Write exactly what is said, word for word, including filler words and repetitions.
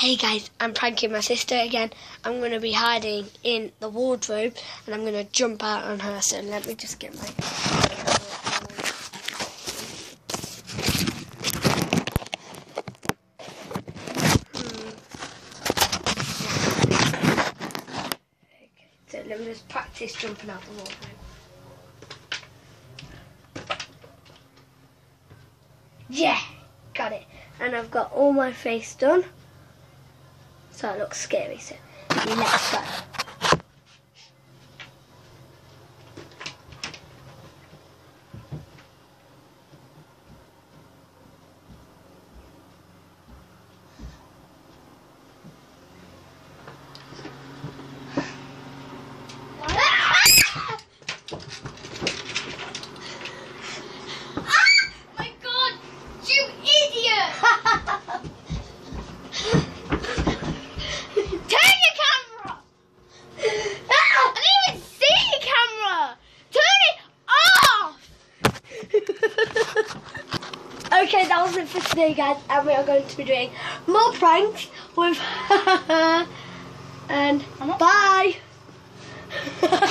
Hey guys, I'm pranking my sister again. I'm going to be hiding in the wardrobe and I'm going to jump out on her. So let me just get my... Hmm. Okay, so let me just practice jumping out the wardrobe. Yeah, got it. And I've got all my face done. So it looks scary, so let's go. Okay, that was it for today, guys, and we are going to be doing more pranks with and bye.